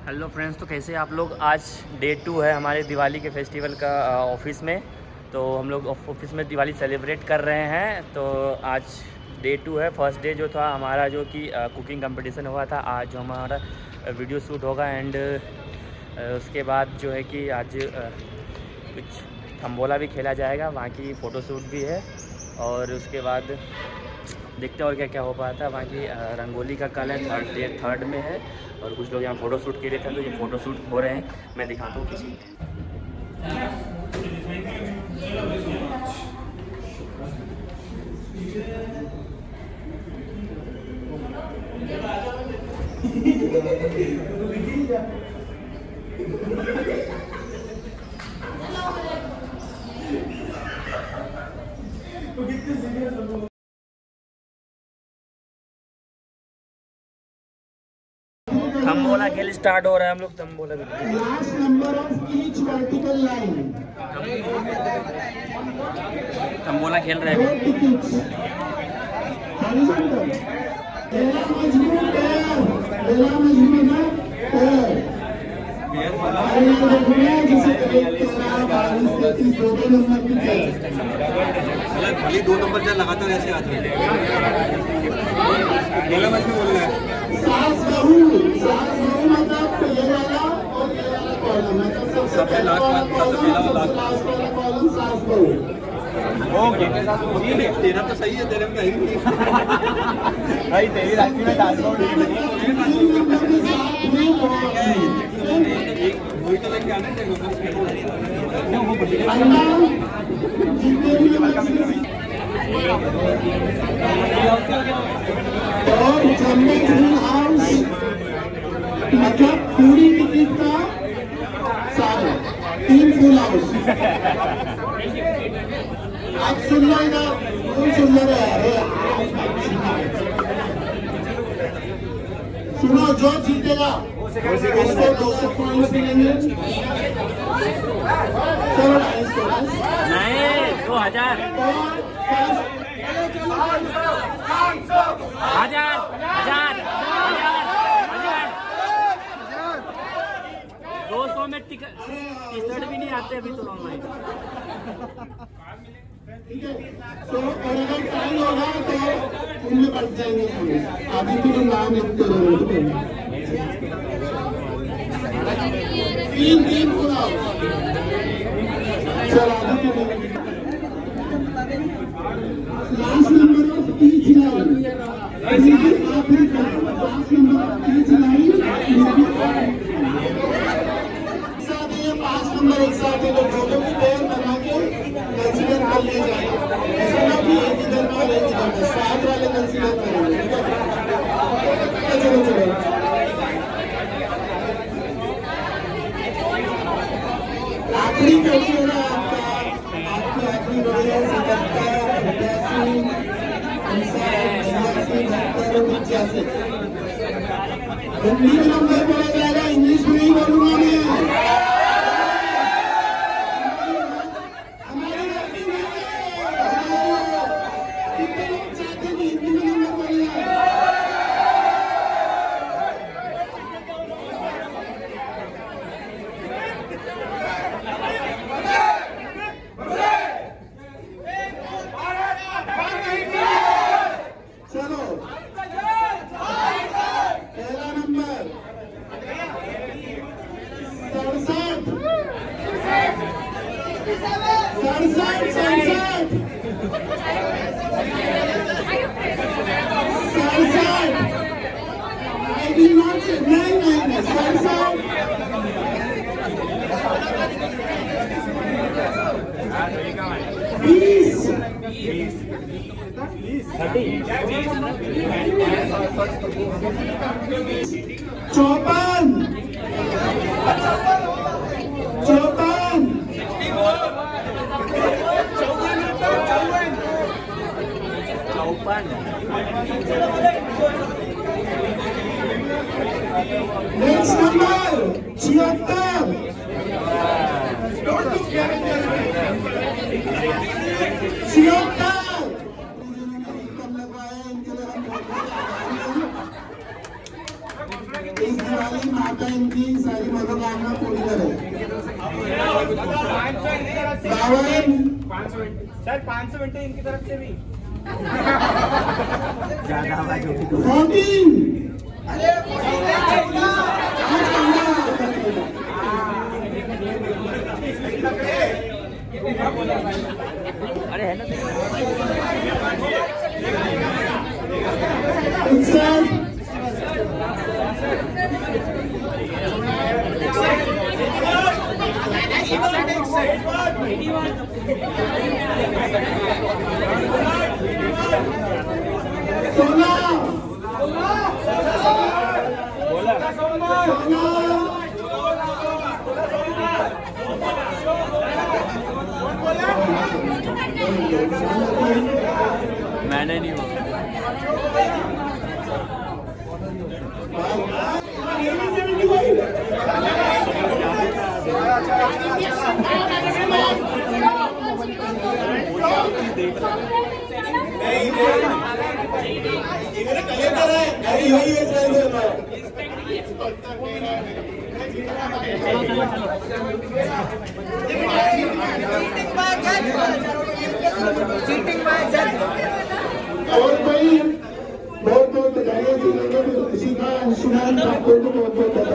Hello friends, तो कैसे आप लोग। आज डे 2 है हमारे दिवाली के फेस्टिवल का ऑफिस में। तो हम लोग ऑफिस में दिवाली सेलिब्रेट कर रहे हैं। तो आज डे 2 है। फर्स्ट डे जो था हमारा, जो कि कुकिंग कंपटीशन हुआ था, आज जो हमारा वीडियो शूट होगा। एंड उसके बाद जो है कि आज कुछ थम्बोला भी खेला जाएगा, वहाँ की फ़ोटो शूट भी है। और उसके बाद देखते हैं और क्या क्या हो पाता है। वहाँ की रंगोली का कल है, थर्ड में है। और कुछ लोग यहाँ फ़ोटो शूट के लिए थे, तो ये फ़ोटो शूट हो रहे हैं। मैं दिखाता हूँ किसी थम्बोला खेल स्टार्ट हो रहा है। हम लोग थम्बोला भी last number of each vertical line tambola खेल रहे हैं। खाली 2 नंबर जब लगातार ऐसे आते हैं। बोला मत भी बोल रहा है। सबसे लास्ट ओके, तेरा तो सही है, तेरे में कहीं नहीं भाई। तेरी राशि में वही तो लेके आने थे। मतलब पूरी टिकट का 3 फुल हाउस। आप सुन लो ना, सुन लो रे। सुनो, जो जीतेगा उसको 200 पॉइंट्स मिलेंगे। चलो नहीं, 2000 200 में टिकट भी नहीं आते अभी तो ऑनलाइन। ठीक है, तो अगर टाइम होगा तो उनमें बढ़ जाएंगे। अभी भी नाम लिखते रहो। 3 पूरा। चलो last number of each line. Last number of each line 5 number एक साथ है। तो फोटो की पेयर बना के कंसीडर कर लिया जाएगा। ऐसा ना कि एक इधर का एक इधर का, साथ वाले कंसीडर करेंगे। चलो चलो, आखिरी क्वेश्चन है आपकी आखिरी बढ़िया से करता है। हिंदी में नंबर बोला जाएगा, इंग्लिश में नहीं बोलूंगा मैं। चौपन 54 नेक्स्ट नंबर 76 इस दिवाली माता इनकी सारी मनोकामना पूरी करे। 500 मिनट इनकी तरफ से भी 14 अरे है ना मैंने नहीं बोला। और भाई बहुत बहुत बधाई, इसी का शुभारंभ आपको बहुत बहुत